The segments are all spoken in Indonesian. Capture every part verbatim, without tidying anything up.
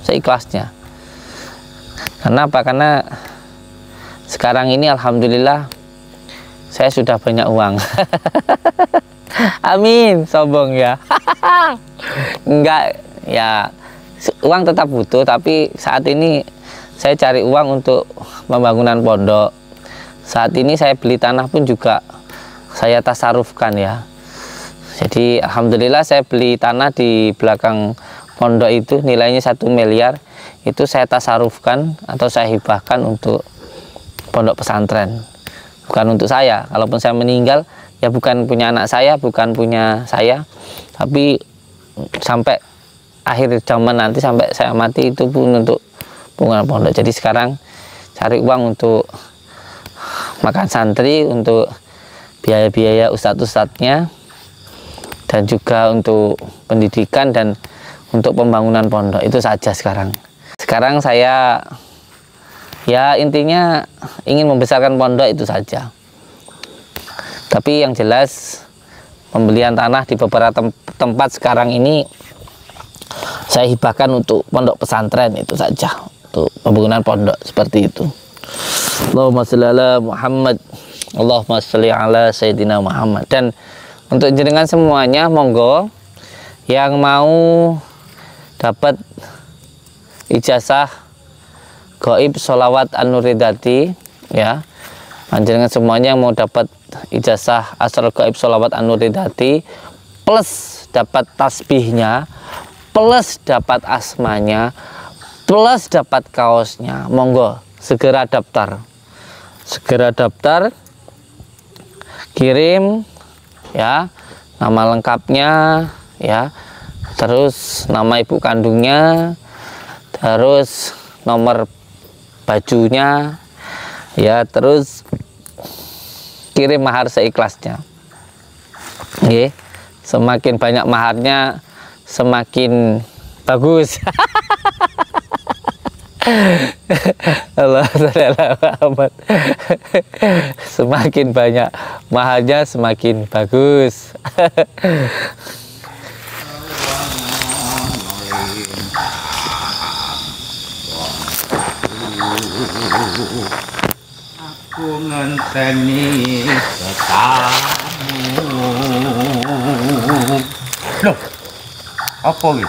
seikhlasnya. Karena apa? Karena sekarang ini alhamdulillah saya sudah banyak uang. Amin, sombong ya. Enggak, ya uang tetap butuh, tapi saat ini saya cari uang untuk pembangunan pondok. Saat ini saya beli tanah pun juga saya tasarufkan ya. Jadi alhamdulillah saya beli tanah di belakang pondok itu nilainya satu miliar, itu saya tasarufkan atau saya hibahkan untuk pondok pesantren. Bukan untuk saya. Kalaupun saya meninggal ya bukan punya anak saya, bukan punya saya, tapi sampai akhir zaman nanti, sampai saya mati, itu pun untuk pembangunan pondok. Jadi sekarang cari uang untuk makan santri, untuk biaya-biaya ustadz-ustadznya, dan juga untuk pendidikan dan untuk pembangunan pondok. Itu saja sekarang. Sekarang saya ya intinya ingin membesarkan pondok, itu saja. Tapi yang jelas pembelian tanah di beberapa tem tempat sekarang ini saya hibahkan untuk pondok pesantren, itu saja, untuk pembangunan pondok seperti itu. Allahumma sholli ala Muhammad, Allahumma sholli ala Sayyidina Muhammad. Dan untuk jenengan semuanya, monggo yang mau dapat ijazah gaib sholawat An-Nuridati ya, panjenengan semuanya yang mau dapat ijazah asal gaib sholawat An-Nuridati plus dapat tasbihnya, plus dapat asmanya, plus dapat kaosnya, monggo segera daftar, segera daftar, kirim ya nama lengkapnya ya, terus nama ibu kandungnya, terus nomor bajunya ya, terus kirim mahar seikhlasnya. Oke, semakin banyak maharnya semakin bagus. Allah Muhammad. Semakin banyak maharnya semakin bagus. Aku ngenteni tetamu. Loh, apa ini?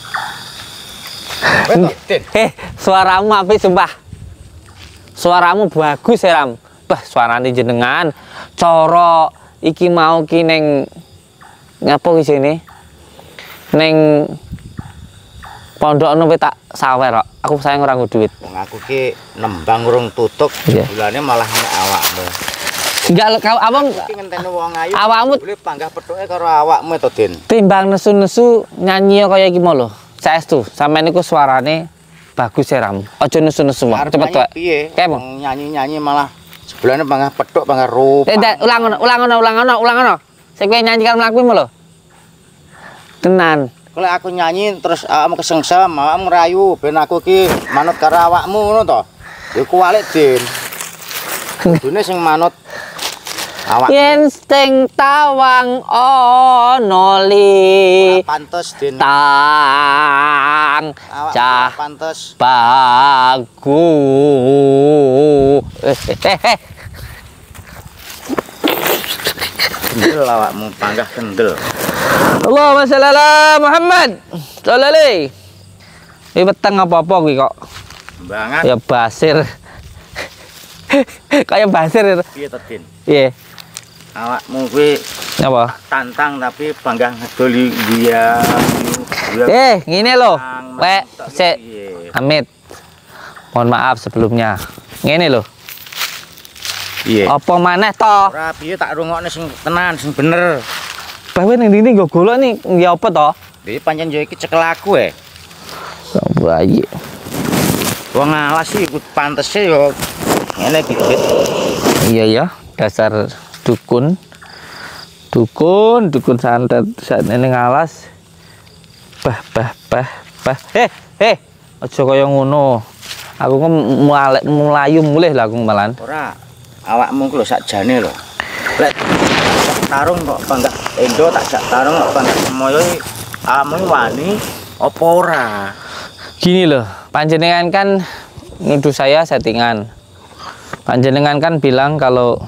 Eh, suaramu apa sumpah? Suaramu bagus ya Ram. Bah, suarane jenengan coro iki mau ki neng ngapa ki sini? Neng pondok ono tak sawer kok. Aku sayang ora nggo duit. Wong aku ki nembang urung tutuk, yeah. Bulane malah nek awakmu. Enggak kau abang iki ngenteni wong ayu. Awakmu boleh panggah pethuke karo awakmu to, Din. Timbang nesu-nesu nyanyi kaya iki mau lho. Saestu, sampeyan niku suarane bagus ya Ram. Aja nesu-nesu wae. Cepet wae. Piye? Kae nyanyi-nyanyi malah sebelane panggah pethuk, panggah rupa. Tidak, ulang ngono, ulang ngono, ulang ngono, ulang ngono. Sing kowe nyanyi karo mlaku lho. Tenan. Kalau aku nyanyi terus awakmu kesengsem, awakmu ngerayu ben aku ki manut karo awakmu ngono to. Ya kuwalik, Din. Kudune sing manut awak. Yen sing tawang ana li Pantes, Din. Tang cah pantes bagus. Eh, eh, eh. Kendel awakmu, panggah kendel. Allahumma sholli ala Muhammad. Sholli. Iki peteng apa-apa kuwi kok. Banget. Ya basir. Kayak basir itu. Piye to, Din? Iya. Awakmu kuwi Apa? tantang tapi panggah ngedoli dia. Eh, ngene lho. Wek, sik. Amit. Mohon maaf sebelumnya. Ngene lho. Iya. Apa maneh to? Ora piye tak rungokne sing tenan, sing bener. Bae ning ndi nggo golok nih, nggih apa to? Iki pancen yo iki cekel aku e. Bayi. Wong alas sih ikut pantese yo ngene iki. Iya ya, dasar dukun. Dukun, dukun santet saat ini ngalas. Bah, bah, bah, bah. Eh, eh, aja kaya ngono. Aku kok mulai mulayu mulih lah aku malan. Ora, awakmu ku lho sakjane lho. Lek tarung kok panggah endo tak jak tarung kok panggah semoyo awakmu wani apa ora? Gini loh, panjenengan kan nuduh saya settingan. Panjenengan kan bilang kalau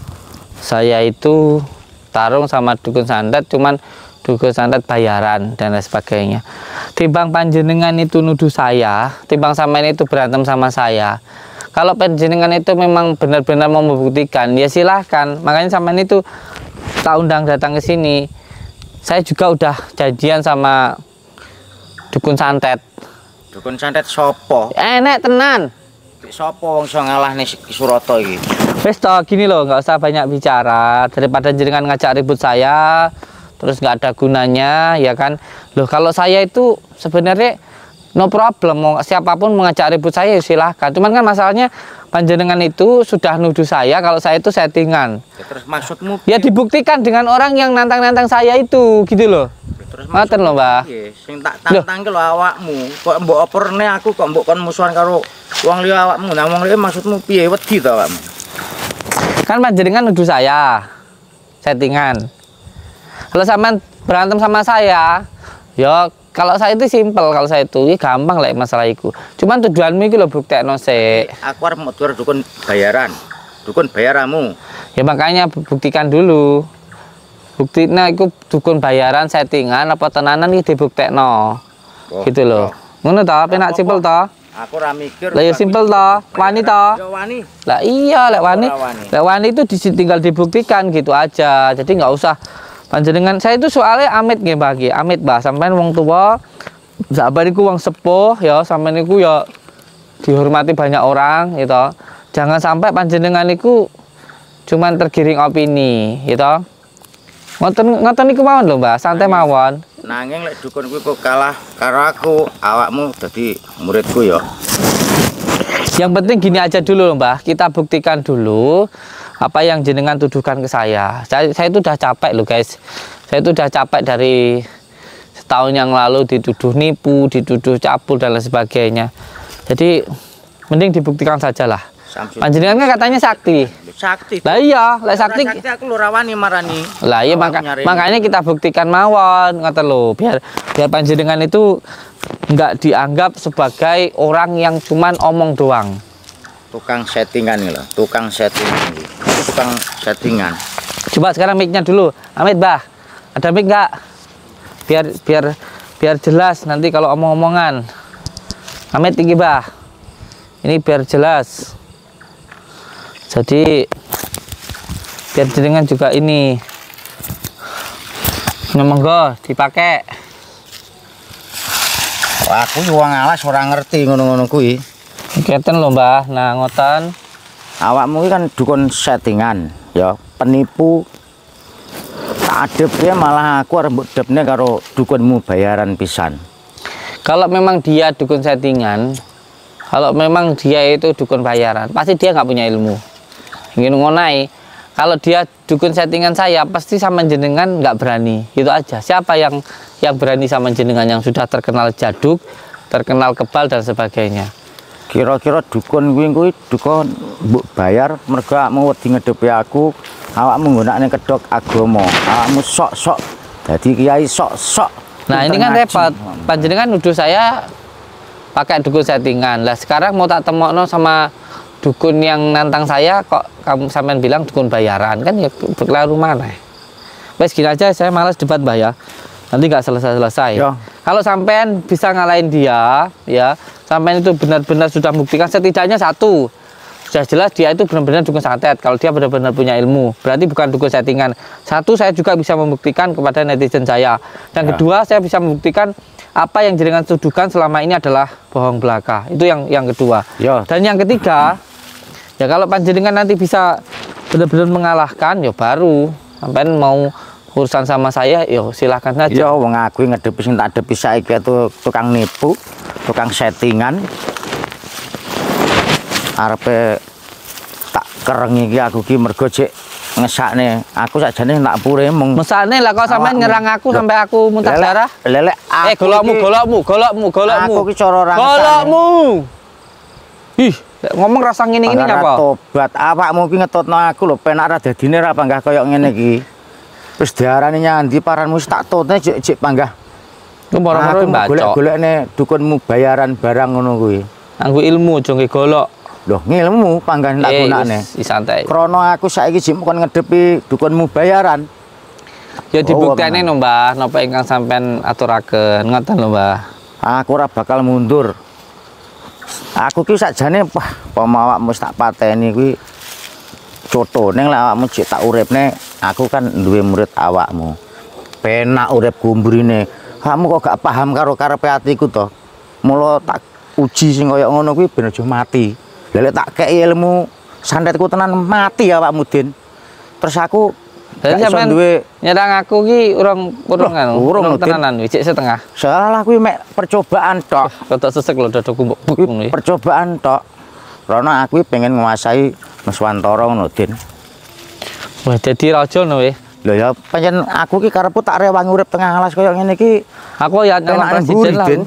saya itu tarung sama dukun santet, cuman dukun santet bayaran dan lain sebagainya. Timbang panjenengan itu nuduh saya, timbang sampean itu berantem sama saya. Kalau panjenengan itu memang benar-benar mau membuktikan, ya silahkan. Makanya sampean itu tak undang datang ke sini. Saya juga udah janjian sama dukun santet. Dukun santet sopo? Enek tenan. Sopo wong iso ngalahne Surata iki? Wis toh, gini loh, nggak usah banyak bicara daripada jenengan ngajak ribut saya terus nggak ada gunanya, ya kan? Loh, kalau saya itu sebenarnya no problem, mau siapapun mengajak ribut saya ya silahkan. Cuman kan masalahnya panjenengan itu sudah nuduh saya kalau saya itu settingan. Ya, terus maksudmu? Ya dibuktikan dengan orang yang nantang-nantang saya itu, gitu loh. Ngoten lho, Mbah. Iya, sing tak tantang ki lho awakmu. Kok mbok operne aku kok mbok kon musuhan karo wong liya awakmu. Nah wong liya maksudmu piye? Wedi to awakmu? Kan panjenengan nuduh saya settingan. Kalau sampean berantem sama saya, ya kalau saya itu simpel, kalau saya itu ya gampang lah masalah itu. Cuman tujuanmu iki lho buktekno sik. Aku arep mau tuwar dukun bayaran. Dukun bayaramu. Ya makanya buktikan dulu. Bukti nah itu dukun bayaran settingan apa tenanan iki dibuktekno. Oh, gitu loh. Ngono ta, penak simpel ta? Aku ora mikir. Lah ya simpel ta, wani ta? Ya wani. Lah iya, lek wani. Lek wani itu tinggal dibuktikan gitu aja. Jadi nggak usah panjenengan. Saya itu soalnya amit nggih Mbah nggih, amit Mbah. Sampeyan wong tua, sabar iku wong sepuh ya, sampeyan iku ya dihormati banyak orang gitu. Jangan sampai panjenengan iku cuman tergiring opini gitu. Ngoten ngoten niku mawon lho, Mbak. Santai mawon. Nanging lek dukun kuwi kok kalah karo aku, awakmu dadi muridku ya. Yang penting gini aja dulu, Mbak. Kita buktikan dulu apa yang jenengan tuduhkan ke saya. Saya, saya itu udah capek loh, guys. Saya itu udah capek dari setahun yang lalu dituduh nipu, dituduh cabul dan lain sebagainya. Jadi mending dibuktikan sajalah. Panjenengan kan katanya sakti. Sakti. Lah iya, lah sakti. Sakti aku lho rawani marani. Lah iya maka, makanya kita buktikan mawon ngoten lho, biar biar panjenengan itu enggak dianggap sebagai orang yang cuman omong doang. Tukang settingan lho, tukang settingan. Tukang settingan. Coba sekarang mic-nya dulu. Amit, Bah. Ada mic enggak? Biar biar biar jelas nanti kalau omong-omongan. Amit tinggi, Bah. Ini biar jelas. Jadi biar jenengan juga ini monggo dipakai. Wah, aku wong alas ora ngerti ngono-ngono kuwi. Keten lho, Mbah. Nah, ngoten. Awakmu iki kan dukun settingan, ya, penipu. Tak adepnya malah aku arep mbok depne karo dukunmu bayaran pisan. Kalau memang dia dukun settingan, kalau memang dia itu dukun bayaran, pasti dia nggak punya ilmu. Ingin ngonai, kalau dia dukun settingan saya pasti sama jenengan nggak berani, gitu aja. Siapa yang yang berani sama jenengan yang sudah terkenal jaduk, terkenal kebal dan sebagainya. Kira-kira dukun kuwi kuwi dukun mbok bayar mergo awakmu wedi ngedepi aku, awakmu nggunakne kedhok agama, awakmu sok-sok dadi kiai sok-sok. Nah ini kan repot, panjenengan nuduh saya pakai dukun settingan. Lah sekarang mau tak temokno sama dukun yang nantang saya, kok kamu sampean bilang dukun bayaran, kan ya berlalu mana? Wes gini aja, saya malas debat, Mbah ya. Nanti nggak selesai-selesai. Kalau sampean bisa ngalahin dia, ya, sampean itu benar-benar sudah membuktikan setidaknya satu. Sudah jelas dia itu benar-benar dukun santet. Kalau dia benar-benar punya ilmu, berarti bukan dukun settingan. Satu, saya juga bisa membuktikan kepada netizen saya. Dan ya. Kedua, saya bisa membuktikan apa yang jenengan tuduhkan selama ini adalah bohong belaka. Itu yang yang kedua. Ya. Dan yang ketiga, ya kalau panjenengan nanti bisa benar-benar mengalahkan, ya baru sampean mau urusan sama saya, yo silahkan saja. Ya wong aku ngedepi sing tak depi saiki itu tukang nipu, tukang settingan. Arepe tak kerengi iki aku ki mergo jek ngesakne. Aku sakjane tak pure mung. Mesakne lah kok sampean nyerang aku sampai aku muntah darah. Lelek eh golokmu, golokmu, golokmu, golokmu. Aku ki cara ora golokmu. Ih, ngomong rasa ngene ini apa? Tobat, awakmu ki ngetutno aku lho, penak ra dadine ra panggah koyo ngene iki. Wis diarani nyandi paranmu wis tak tutne jek jek panggah Ku moro-moro Aku bacok. golek-golekne dukunmu bayaran barang ngono kuwi. Anggo ilmu aja nggih golok. Loh, ngilmu panggan tak Eh, gunakne. wis santai. Krono aku saiki jek kon ngedepi dukunmu bayaran. Ya Oh, dibukteni no Mbah, napa ingkang sampean aturaken ngoten lho Mbah. Aku ora bakal mundur. Aku ki sakjane wah, pemawakmu tak pateni kuwi coto ning lek awakmu jek tak uripne, aku kan duwe murid awakmu. Penak uripku mbrine. Kamu kok gak paham karo karepe atiku to. Mula tak uji sing kaya ngono kuwi ben aja mati. Lah lek tak kei ilmu santetku tenan mati awakmu Din. Terus aku Jadi gak iso sampean duwe nyerang aku ki urung urung kan. urung, Din. tenanan wis setengah. salah kuwi mek percobaan tok. Rada sesek lho dadaku mbok buk Kuwi ngono ya. percobaan tok. Karena aku pengen menguasai Nuswantara ngono, Din. Wah, dadi raja no weh. Lho ya pancen aku ki karepku tak rewangi urip tengah alas kaya ngene iki. Aku ya nyalon Penak presiden mburi, lah. Din.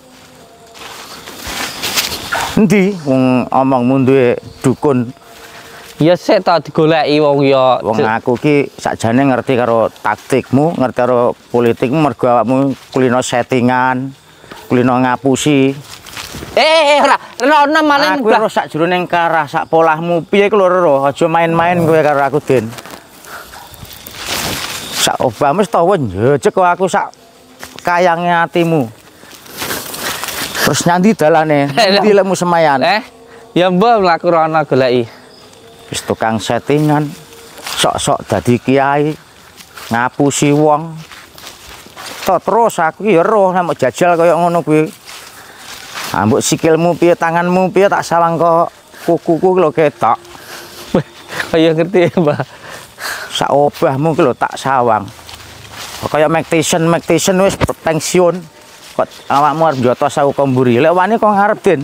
Endi wong omongmu duwe dukun. Ya sik ta digoleki wong ya. Wong aku ki sakjane ngerti karo taktikmu, ngerti karo politikmu mergo awakmu kulino settingan, kulino ngapusi. Eh, eh ora, rono maling Aku ora sak jroning karah sak polahmu piye ku lho, aja main-main kowe karo aku, Din. Sak obamu wis to njejeg kok aku sak kayange atimu. Terus nyandi dalane, ndi lemu semayan. Eh, ya mbok mlaku rono goleki. Wis tukang settingan, sok-sok dadi kiai, ngapusi wong. Tok terus aku ya roh nek jajal kaya ngono kuwi. Ambuk sikilmu piye, tanganmu piye tak sawang kok kukuku lho ketok. Kaya ngerti Mbah. Sak obahmu ki lho tak sawang. Kaya Mactation, Mactation wis pensiun. Kok awakmu arep njotos aku komburi. Lek wani kok ngarep, Din.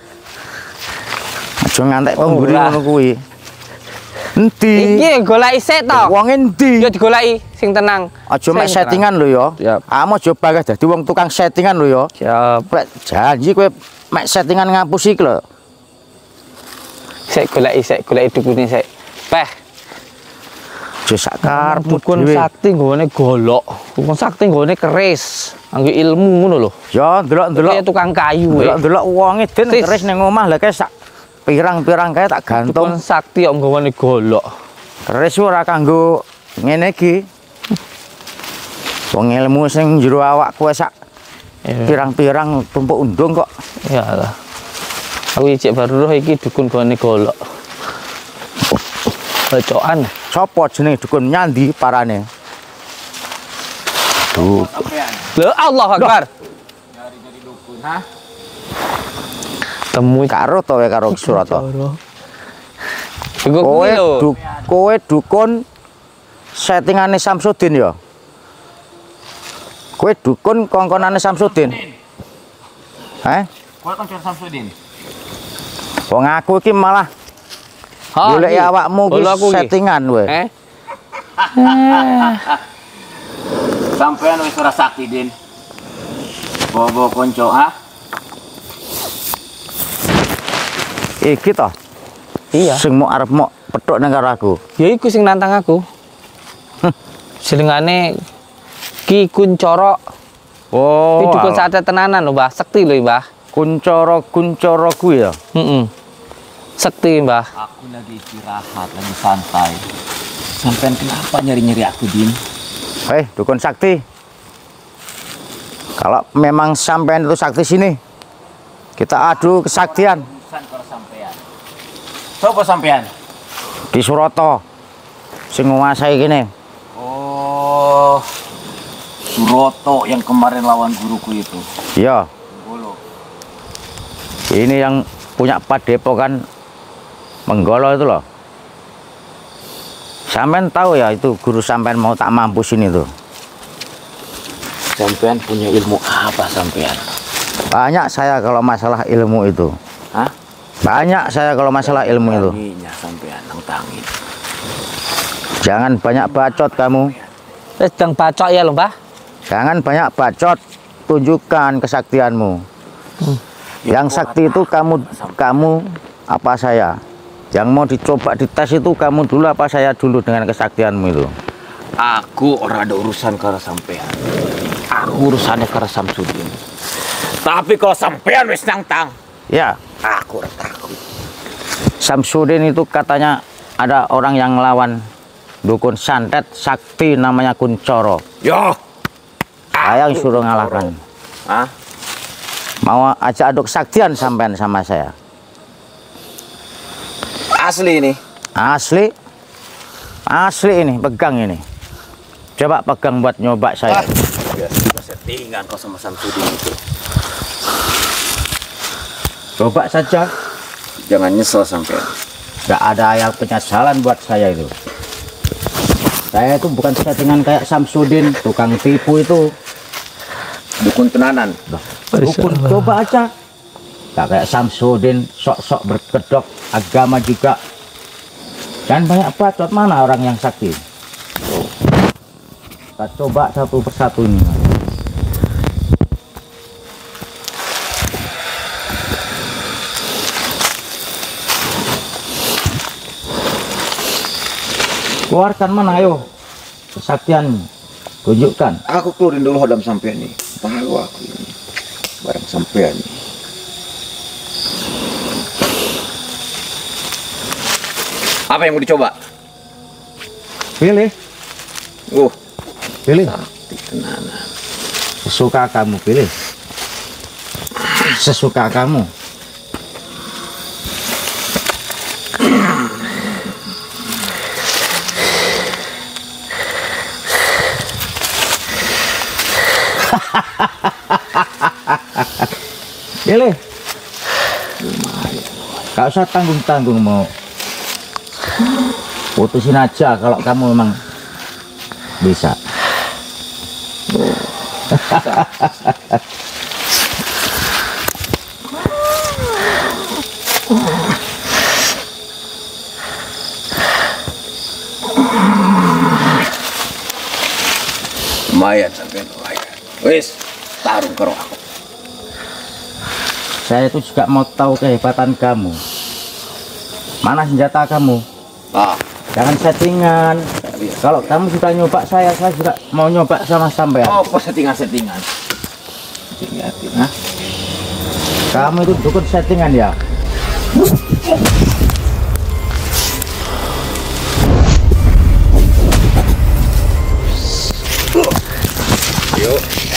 Aja ngantek komburi Ora. ngono kuwi. Endi? Iki goleki sik to. Wong endi? Ya digoleki sing tenang. Aja Sing mek tenang. settingan lho ya. Siap. Kamu aja bakal dadi wong tukang settingan lho ya. Siap. Lek janji kowe mek settingan ngapus iki lho. Sik goleki sik goleki dukune sik. Peh. Aja sak karepmu Dukun dhewe. sakti nggone golok. Dukun sakti nggone keris. Anggo ilmu ngono lho. Ya ndelok-ndelok. Kaya tukang kayu eh. Ndelok-ndelok wonge Den Sis. keris ning omah lha kae sak pirang-pirang kae tak gantung. Dukun sakti kok nggone golok. Keris ora kanggo ngene iki. Wong ilmu sing jero awak kowe sak Ya. pirang-pirang tumpuk undung kok. Ya Allah. Aku ijek baru roh iki dukun nggone golok. Bacokan. Sopo jenenge dukun nyandi parane? Duh, Lho Allahu Akbar. Temui karo to kowe karo Surata. Iku Kowe kuwi lho. du, kowe dukun settingane Samsudin ya. Kowe dukun kongkonane Samsudin. Heh? Kowe kan Samsudin. Wong aku iki malah Ha, golek iki. awakmu ki Bolo aku iki. settingan kowe. Eh? Sampean wis ora sakti, Din. Bobo konco, ha? Iki to. Iya. Sing mau arep mau petuk nang karo aku. Ya iku sing nantang aku. Jenengane Ki Kuncoro. Oh. Iki dukun sate tenanan lho, Mbah. Sekti lho, Mbah. Kuncoro-kuncoro kuwi ya. Heeh. Sekti, Mbah. Aku lagi istirahat, lagi santai. Sampean kenapa nyari-nyari aku, Din? Hei, dukun sakti. Kalau memang sampean itu sakti sini, kita adu kesaktian Urusan karo sampean. Sopo sampean? di Surata. Sing nguasai kene. Oh, Suroto yang kemarin lawan guruku itu. Iya, Bolo. ini yang punya padepokan Menggolo itu loh. Sampean tahu ya itu guru sampean mau tak mampusin itu. Sampean punya ilmu apa sampean? Banyak saya kalau masalah ilmu itu. Hah? Banyak saya kalau masalah ilmu itu. Tanginya sampean, nang tangin. Jangan banyak bacot kamu. Wis sedang bacok ya lho, Mbah. Jangan banyak bacot. Tunjukkan kesaktianmu. Yang sakti itu kamu, kamu apa saya? Yang mau dicoba dites itu kamu dulu apa saya dulu dengan kesaktianmu itu? Aku ora ada urusan karo sampean. Aku urusannya karo Samsudin. Tapi kalau sampean wis nantang, Ya, aku ora takut. Samsudin itu katanya ada orang yang ngelawan dukun santet sakti namanya Kuncoro. Yo, Saya yang suruh ngalahkan. ah, Mau ajak aduk saktian sampean sama saya. asli ini. Asli. Asli ini, pegang ini. Coba pegang buat nyoba saya. Ya, sudah settingan kau sama Samsudin itu. Coba saja. Jangan nyesel sampean. Gak ada yang penyesalan buat saya itu. Saya itu bukan settingan kayak Samsudin, tukang tipu itu. Dukun tenanan. Dukun, coba aja. Gak kayak Samsudin, sok-sok berkedok, agama juga. Dan banyak bacot, mana orang yang sakti. Kita coba satu persatu ini. Keluarkan mana, ayo. Kesaktian, tunjukkan. Aku keluarin dulu hodam sampean nih. Tahu aku ini. Barang sampean nih. Apa yang mau dicoba? Pilih, Uh, pilih. sakti tenanan. Sesuka kamu, pilih. Sesuka kamu. Pilih. Gak usah tanggung-tanggung mau. Putusin aja kalau kamu memang bisa. Lumayan sampean, lumayan. Wis, tarung karo aku. Saya itu juga mau tahu kehebatan kamu. Mana senjata kamu? Ah, Jangan settingan. Kalau kamu sudah nyoba saya, saya juga mau nyoba sama sampean. oh, kok settingan-settingan. Settingan. Kamu itu dukun settingan ya? Yuk.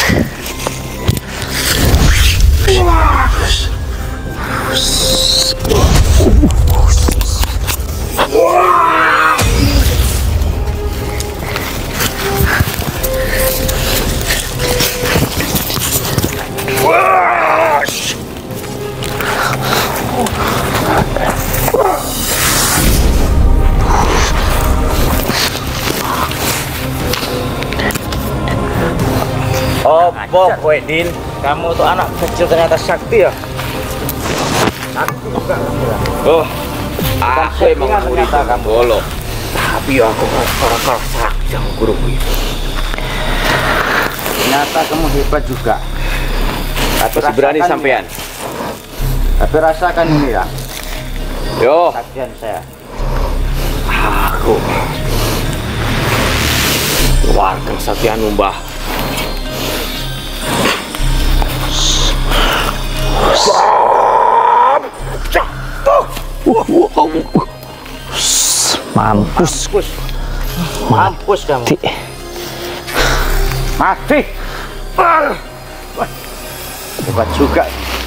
Opo kowe Din? Kamu tuh anak kecil ternyata sakti ya? Sakti juga kamu ya? Oh, aku emang settingan murid ternyata kamu. Bolo. Tapi aku orang-orang sakti sama guruku itu. Ternyata kamu hebat juga. Tapi Masih berani rasakan sampean. ini. Tapi rasakan ini ya, Yo, saktian saya. aku warga kesaktian Mbah. Mampus. Mampus. Mampus kamu. Di. Mati. Wah, hebat juga.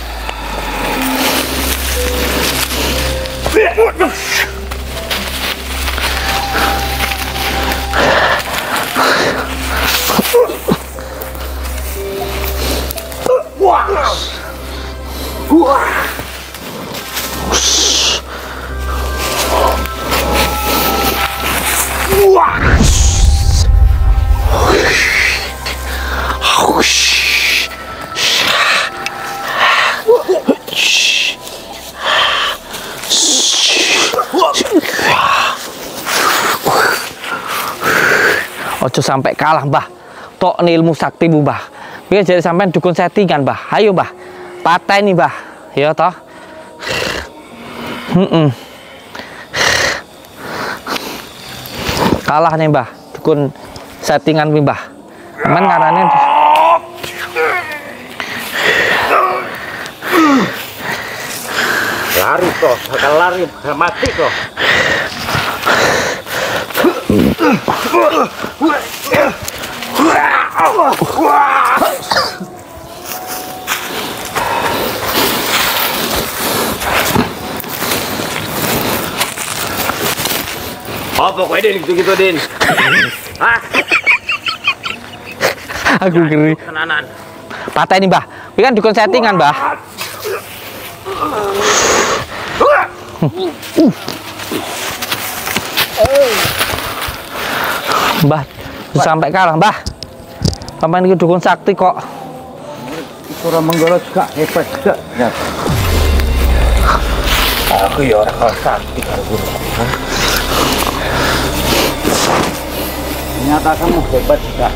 Ojo sampai kalah, Mbah. Tok ilmu sakti bu, Mbah. Biar jadi sampean dukun settingan, Mbah. Ayo, Mbah. Pateni, Mbah. Ya toh. Mm-mm. Kalah nih, Mbah. Dukun settingan, Mbah. Aman karane Lari kok, bakal lari, bakal mati kok. Oh, pokoknya Din, gitu-gitu Din. Hah? Aku ngeri. Tenanan. Patah ini, Mbah. Ini kan dukun settingan, Mbah. Mbah, sampai kalah, Mbah. Paman ini dukun sakti kok. Surah Menggolo juga hebat juga. Ya. Aku ya orang kalau sakti kalau guru. Ternyata kamu hebat juga.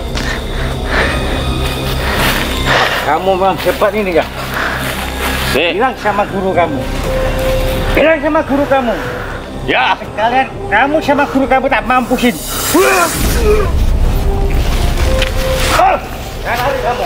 Kamu memang hebat ini ya. Bilang sama guru kamu. Bilang sama guru kamu. Ya. Kalian, kamu sama guru kamu tak mampusin. Jangan lari kamu.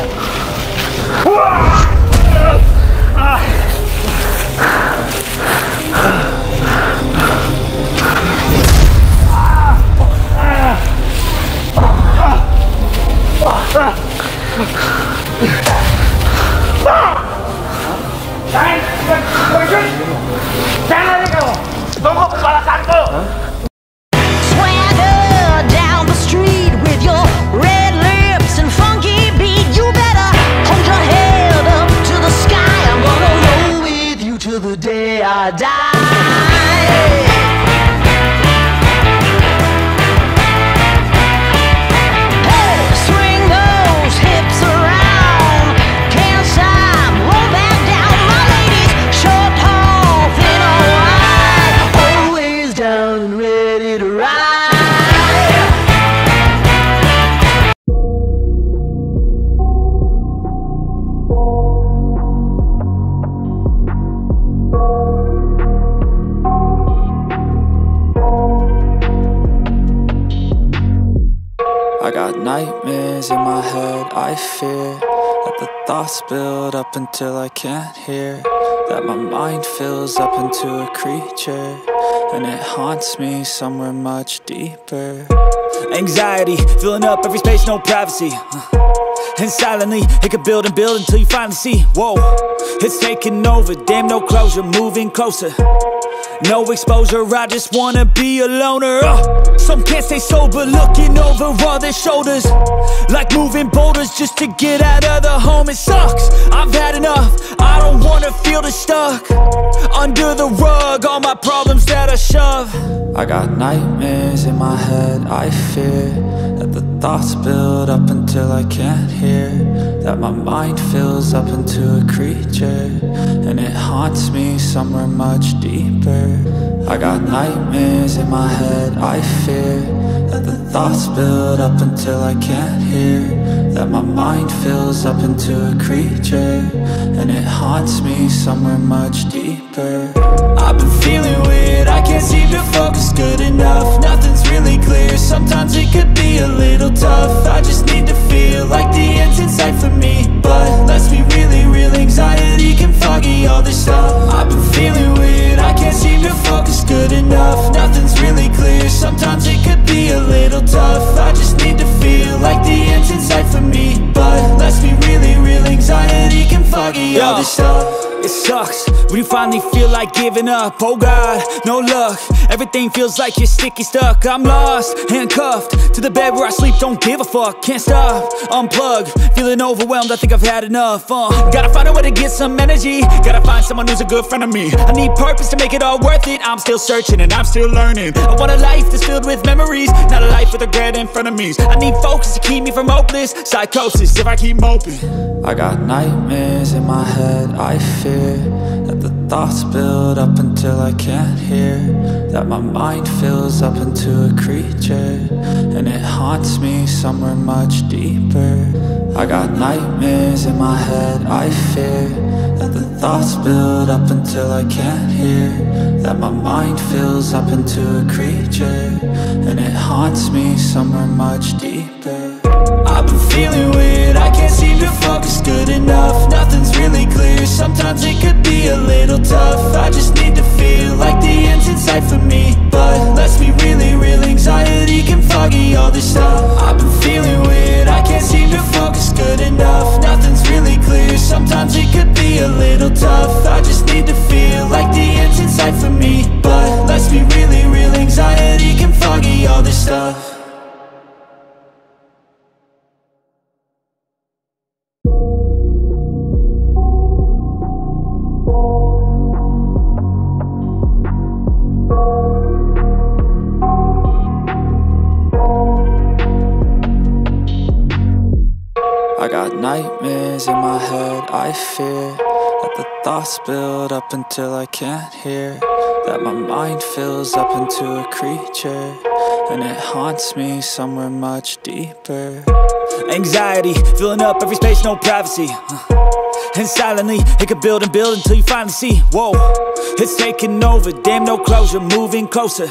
Jangan lari kamu. Tunggu pembalasanku. Swagger down the street with your red lips and funky beat. You better hold your head up to the sky. I'm gonna roll with you till the day I die. Hey, swing those hips around. Can't stop, roll back down. My ladies, short, tall, thin or wide, always down and ready to ride. I got nightmares in my head, I fear that the thoughts build up until I can't hear, that my mind fills up into a creature, and it haunts me somewhere much deeper. Anxiety, filling up every space, no privacy, and silently, it could build and build until you finally see, whoa, it's taking over, damn no closure, moving closer. No exposure, I just wanna be a loner. uh, Some can't stay sober, looking over all their shoulders, like moving boulders just to get out of the home. It sucks, I've had enough, I don't wanna feel the stuck under the rug, all my problems that I shove. I got nightmares in my head, I fear that the thoughts build up until I can't hear, that my mind fills up into a creature, and it haunts me somewhere much deeper. I got nightmares in my head, I fear that the thoughts build up until I can't hear, that my mind fills up into a creature, and it haunts me somewhere much deeper. I've been feeling weird, I can't seem to focus good enough, nothing's really clear, sometimes it could be a little tough. I just need to feel like the end's in sight for me, but let's be really real, anxiety can foggy all this stuff. I've been feeling weird, I can't seem to focus good enough, nothing's really clear, sometimes it could be a little tough. I just need to feel like the end's in sight for me, but let's be really real, anxiety can foggy all this stuff. It sucks when you finally feel like giving up. Oh God, no luck, everything feels like you're sticky stuck. I'm lost, handcuffed to the bed where I sleep, don't give a fuck. Can't stop, unplug, feeling overwhelmed, I think I've had enough. uh, Gotta find a way to get some energy, gotta find someone who's a good friend of me. I need purpose to make it all worth it, I'm still searching and I'm still learning. I want a life that's filled with memories, not a life with regret and frenemies. I need focus to keep me from hopeless psychosis if I keep moping. I got nightmares in my head, I fear that the thoughts build up until I can't hear, that my mind fills up into a creature, and it haunts me somewhere much deeper. I got nightmares in my head, I fear that the thoughts build up until I can't hear, that my mind fills up into a creature, and it haunts me somewhere much deeper. I've been feeling weird, I can't seem to focus good enough, nothing's really clear, sometimes it could be a little tough. I just need to head, I fear that the thoughts build up until I can't hear, that my mind fills up into a creature, and it haunts me somewhere much deeper. Anxiety, filling up every space, no privacy. And silently, it could build and build until you finally see, whoa, it's taking over, damn no closure, moving closer.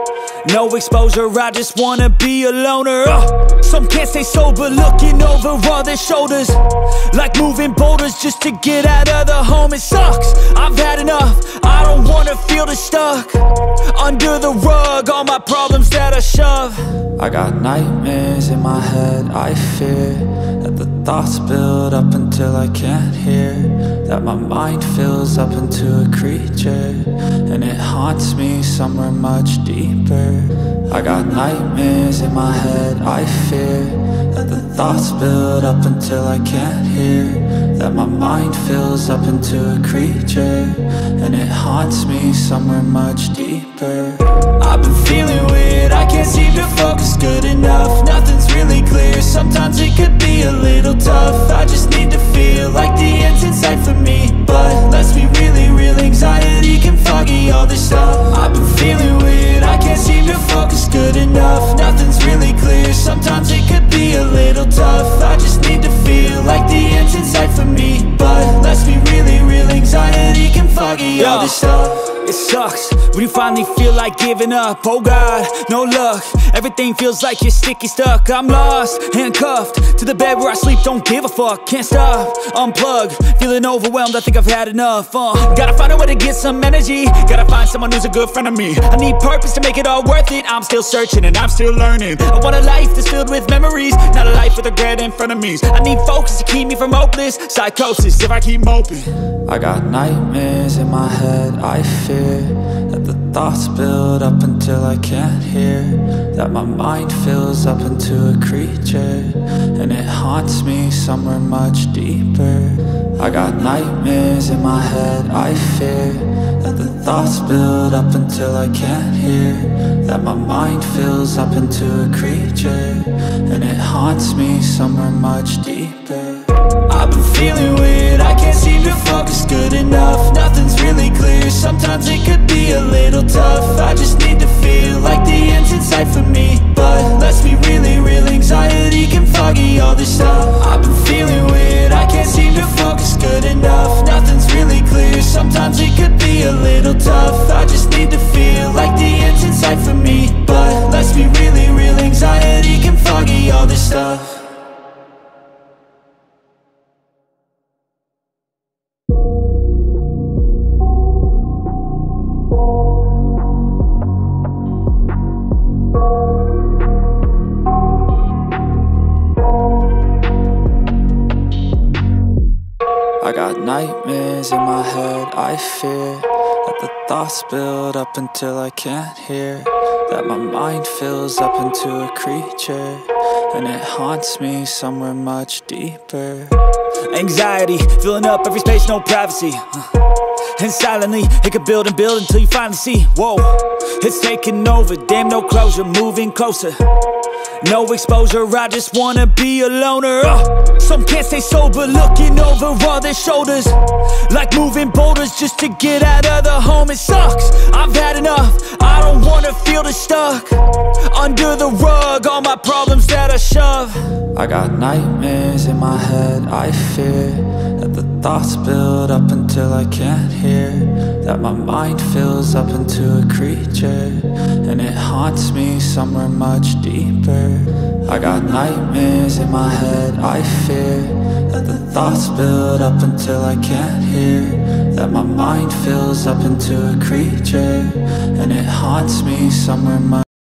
No exposure, I just wanna be a loner. uh, Some can't stay sober, looking over all their shoulders, like moving boulders just to get out of the home. It sucks, I've had enough, I don't wanna feel the stuck under the rug, all my problems that I shove. I got nightmares in my head, I fear that the thoughts build up until I can't hear, that my mind fills up into a creature, and it haunts me somewhere much deeper. I got nightmares in my head, I fear that the thoughts build up until I can't hear, that my mind fills up into a creature, and it haunts me somewhere much deeper. I've been feeling weird, I can't seem to focus good enough. Nothing's really clear, sometimes it could be a little tough. I just need to feel like the end's in sight for me, but let's be really real, anxiety can foggy all this stuff. I've been feeling weird, I can't seem to focus good enough. Nothing's really clear, sometimes it could be a little tough. I just need to feel like the end's in sight for me, but let's be really real, anxiety can foggy all this stuff. It sucks when you finally feel like giving up. Oh God, no luck, everything feels like you're sticky stuck. I'm lost, handcuffed to the bed where I sleep, don't give a fuck. Can't stop, unplug, feeling overwhelmed, I think I've had enough. uh, Gotta find a way to get some energy, gotta find someone who's a good friend of me. I need purpose to make it all worth it, I'm still searching and I'm still learning. I want a life that's filled with memories, not a life with regret in front of me. I need focus to keep me from hopeless psychosis if I keep moping. I got nightmares in my head, I fear that the thoughts build up until I can't hear, that my mind fills up into a creature, and it haunts me somewhere much deeper. I got nightmares in my head, I fear that the thoughts build up until I can't hear, that my mind fills up into a creature, and it haunts me somewhere much deeper. I've been feeling weird, I can't seem to focus good enough. Nothing's really clear, sometimes it could be a little tough. I just need to feel like the end's in sight for me, but let's be really real, anxiety can foggy all this stuff. I've been feeling weird, I can't seem to focus good enough. Nothing's really clear, sometimes it could be a little tough. I just need to feel like the end's in sight for me, but let's be really real, anxiety can foggy all this stuff. I got nightmares in my head, I fear that the thoughts build up until I can't hear, that my mind fills up into a creature, and it haunts me somewhere much deeper. Anxiety, filling up every space, no privacy. And silently, it could build and build until you finally see, whoa, it's taking over, damn no closure, moving closer. No exposure, I just wanna be a loner. uh, Some can't stay sober, looking over all their shoulders, like moving boulders just to get out of the home. It sucks, I've had enough, I don't wanna feel the stuck under the rug, all my problems that I shove. I got nightmares in my head, I fear that the thoughts build up until I can't hear, that my mind fills up into a creature, and it haunts me somewhere much deeper. I got nightmares in my head, I fear that the thoughts build up until I can't hear, that my mind fills up into a creature, and it haunts me somewhere much